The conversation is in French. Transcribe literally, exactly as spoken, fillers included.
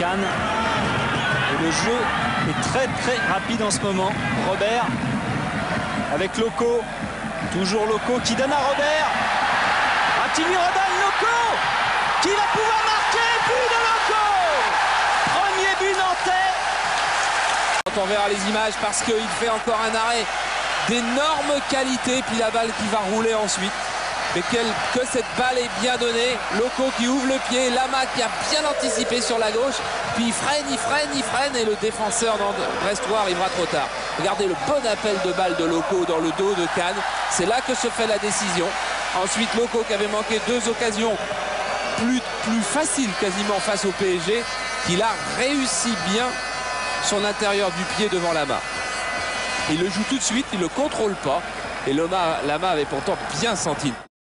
Cannes. Et le jeu est très très rapide en ce moment. Robert avec Loco. Toujours Loco qui donne à Robert. Atimi redonne Loco qui va pouvoir marquer. But de Loco. Premier but nantais. On verra les images parce qu'il fait encore un arrêt d'énorme qualité. Puis la balle qui va rouler ensuite. Mais quel, que cette balle est bien donnée. Loco qui ouvre le pied. Lama qui a bien anticipé sur la gauche. Puis il freine, il freine, il freine. Et le défenseur brestois arrivera trop tard. Regardez le bon appel de balle de Loco dans le dos de Cannes. C'est là que se fait la décision. Ensuite, Loco qui avait manqué deux occasions plus, plus faciles quasiment face au P S G. Qu'il a réussi bien son intérieur du pied devant Lama. Il le joue tout de suite, il ne le contrôle pas. Et Lama, Lama avait pourtant bien senti.